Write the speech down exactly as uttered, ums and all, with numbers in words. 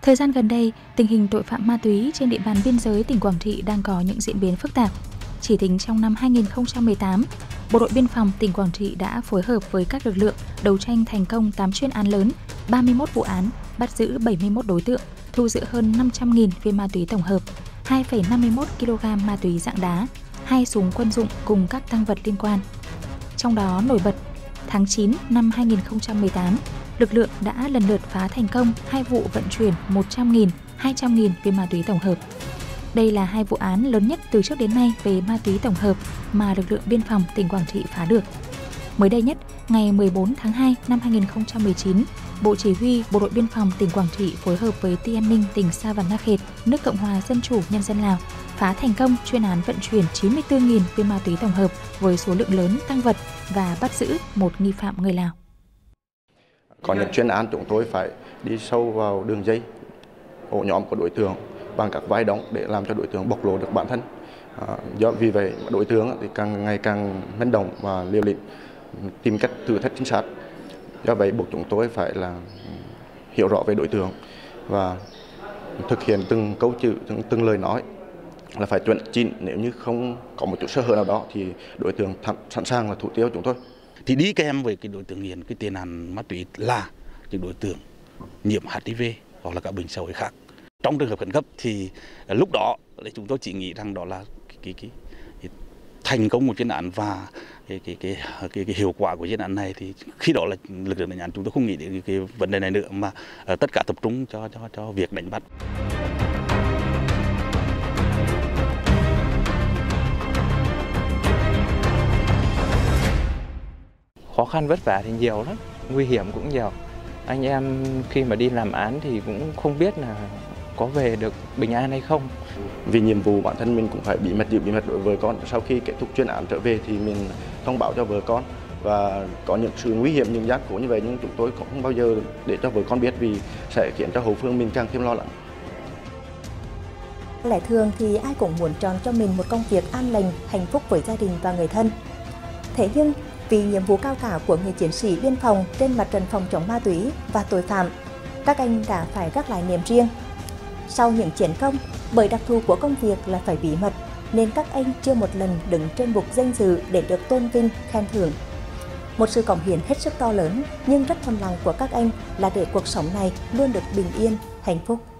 Thời gian gần đây, tình hình tội phạm ma túy trên địa bàn biên giới tỉnh Quảng Trị đang có những diễn biến phức tạp. Chỉ tính trong năm hai nghìn không trăm mười tám, Bộ đội Biên phòng tỉnh Quảng Trị đã phối hợp với các lực lượng đấu tranh thành công tám chuyên án lớn, ba mươi mốt vụ án, bắt giữ bảy mươi mốt đối tượng, thu giữ hơn năm trăm nghìn viên ma túy tổng hợp, hai phẩy năm mươi mốt ki lô gam ma túy dạng đá, hai súng quân dụng cùng các tang vật liên quan. Trong đó nổi bật, tháng chín năm hai nghìn không trăm mười tám, lực lượng đã lần lượt phá thành công hai vụ vận chuyển một trăm nghìn, hai trăm nghìn viên ma túy tổng hợp. Đây là hai vụ án lớn nhất từ trước đến nay về ma túy tổng hợp mà lực lượng biên phòng tỉnh Quảng Trị phá được. Mới đây nhất, ngày mười bốn tháng hai năm hai nghìn không trăm mười chín, Bộ Chỉ huy Bộ đội Biên phòng tỉnh Quảng Trị phối hợp với Ty An ninh tỉnh Sa Van Na Khệt, nước Cộng hòa Dân chủ Nhân dân Lào, phá thành công chuyên án vận chuyển chín mươi tư nghìn viên ma túy tổng hợp với số lượng lớn tang vật và bắt giữ một nghi phạm người Lào. Có những chuyên án chúng tôi phải đi sâu vào đường dây, ổ nhóm của đối tượng bằng các vai đóng để làm cho đối tượng bộc lộ được bản thân. À, do vì vậy đối tượng thì càng ngày càng manh động và liều lĩnh, tìm cách thử thách chính xác. Do vậy buộc chúng tôi phải là hiểu rõ về đối tượng và thực hiện từng câu chữ, từng, từng lời nói là phải chuẩn chỉnh. Nếu như không có một chút sơ hở nào đó thì đối tượng sẵn sàng là thủ tiêu chúng tôi. Thì đi kèm với cái đối tượng nghiện cái tiền nạn ma túy là những đối tượng nhiễm H I V hoặc là các bệnh xã hội khác. Trong trường hợp khẩn cấp thì lúc đó chúng tôi chỉ nghĩ rằng đó là cái, cái, cái, cái thành công một chuyên án và cái, cái, cái, cái, cái hiệu quả của chuyên án này thì khi đó là lực lượng đánh án chúng tôi không nghĩ đến cái, cái vấn đề này nữa mà uh, tất cả tập trung cho cho cho việc đánh bắt. Khó khăn vất vả thì nhiều lắm, nguy hiểm cũng nhiều. Anh em khi mà đi làm án thì cũng không biết là có về được bình an hay không. Vì nhiệm vụ bản thân mình cũng phải bí mật giữ bí mật đối với vợ con. Sau khi kết thúc chuyên án trở về thì mình thông báo cho vợ con và có những sự nguy hiểm, những gian khổ như vậy nhưng chúng tôi cũng không bao giờ để cho vợ con biết vì sẽ khiến cho hậu phương mình càng thêm lo lắng. Lẽ thường thì ai cũng muốn chọn cho mình một công việc an lành, hạnh phúc với gia đình và người thân. Thế nhưng vì nhiệm vụ cao cả của người chiến sĩ biên phòng trên mặt trận phòng chống ma túy và tội phạm, các anh đã phải gác lại niềm riêng. Sau những chiến công, bởi đặc thù của công việc là phải bí mật, nên các anh chưa một lần đứng trên bục danh dự để được tôn vinh, khen thưởng. Một sự cống hiến hết sức to lớn, nhưng rất thầm lặng của các anh là để cuộc sống này luôn được bình yên, hạnh phúc.